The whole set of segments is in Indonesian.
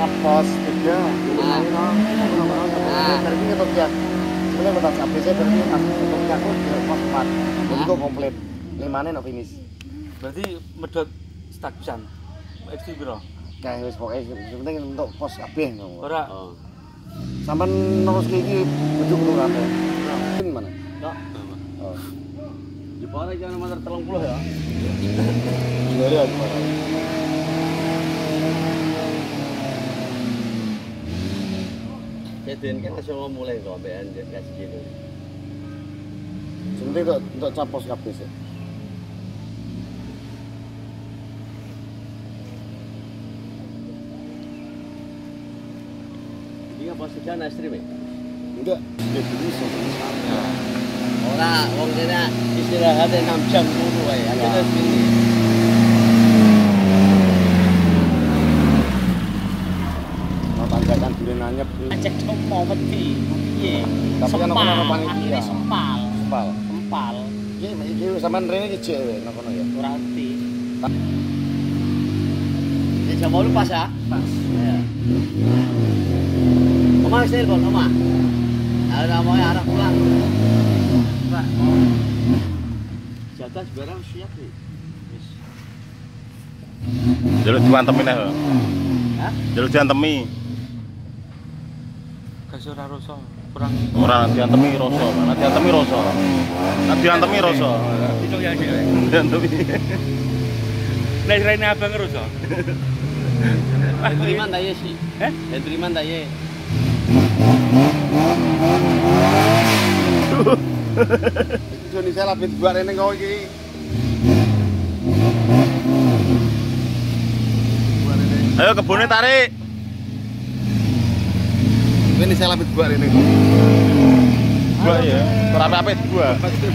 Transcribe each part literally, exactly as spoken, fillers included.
pos tiga. Nah, dari ini ngetok ya. Sebenarnya ngetok A B C dari ini ngetok ya aku di pos empat. Jadi kok komplit. Limane no finish. Berarti medhot stuck pisan. Ekstrim piro? Kayak wis pokoke penting untuk pos kabeh ngono. Ora. Oh. Sampeyan terus iki ujung lur apa? Pin mana? Tok. Oh. Jepara iki ana motor tiga puluh ya. Iya ya. Keden kan iso mulai kok ambekan kasih gitu. Sebenarnya untuk untuk capos kabeh sih. Iya pos tiga ana ekstrim ya? Enggak, dia bisa misalnya. Ora, wong kene istirahat enam jam ngono wae. Aja terus gini. Mau tanjakan duren anyep. Cek dong mau mati. Piye? Tapi kan ono panitia. Sempal. Sempal. Sempal. Iki iki sampean rene iki jek wae nang kono ya. Ora ngerti. Ya jam delapan pas ya? Pas. Ya. Oma wis telepon, Oma. Ada mau arah pulang. Pak. Jatah barang siap nih. Wis. Jaluk diantemi neh. Hah? Jaluk diantemi. Gas ora rasa. Kurang Ora diantemi rasa, ana diantemi rasa. Ana diantemi rasa. itu ya dhewe. Diantemi. Nek rene abang rasa. Hendriman ta ye sih? Eh? Hendriman ta ye? Indonesia labet buat rene kau iki. Ayo kebune tarik. Indonesia labet buat rene. Gua ya, ora ape-ape gua.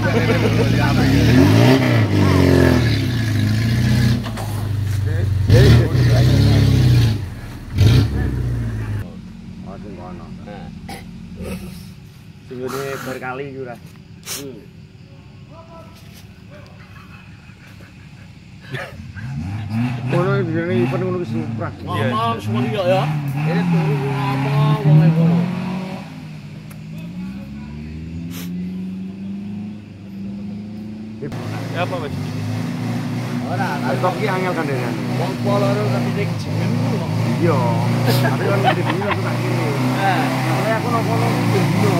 Singune berkali iki ora. Ngono dene event ngono wis suprak. Ngomong semua ya ya. Ini turu ngomong wong ning kono. Ya apa wis? Ora, Laptop ki angel kan dene. wong poloro tapi ning jeneng kok. Iya. Tapi kan di sini aku tak kene. Eh, Soale aku nang kono iya.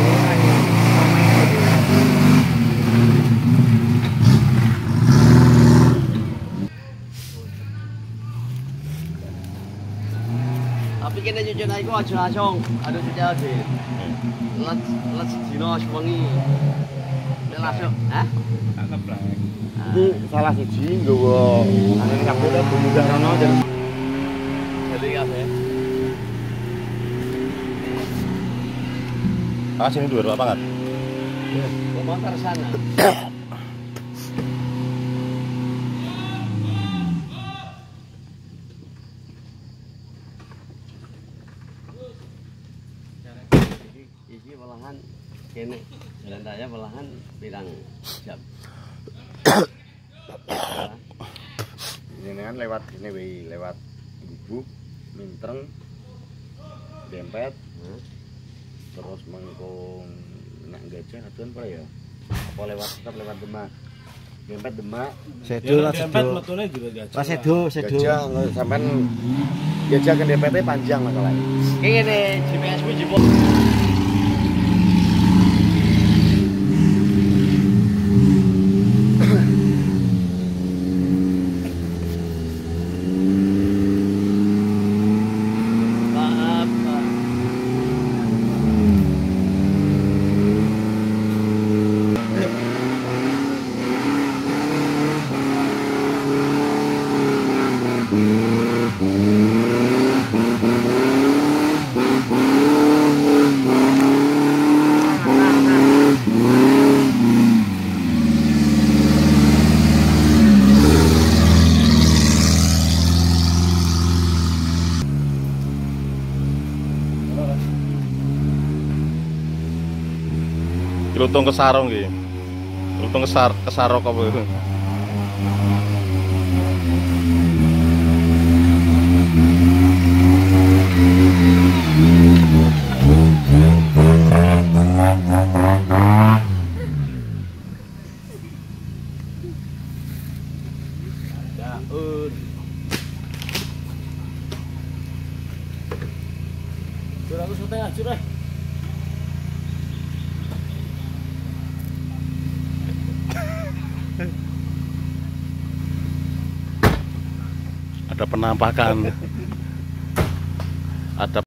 tapi kene nyucun iku aja langsung. Aduh tidak ade. Let let dino sewengi. Nek langsung, hah? Tak ngeblak. Iki salah siji nggawa angin kabeh lan munggah rono dan Jadi kabeh. Ah sini dua apa kan? Komentar sana. Iki malahan kene jalan raya malahan pirang jam. ini kan lewat ini wei lewat Ibu Mintreng Dempet Hah? terus mengkung nak gajah aduan apa ya apa lewat tetap lewat Demak Dempet Demak Sedo lah sedo. Lah sedo sedo. gajah sampean gajah ke Dempetnya panjang masalahnya Kene G P S ku jebol. Maaf, Pak. Lutung kesarong iki. Lutung kesar kesarok apa itu? Daun. Curah aku syuting aja deh. Ada penampakan. Ada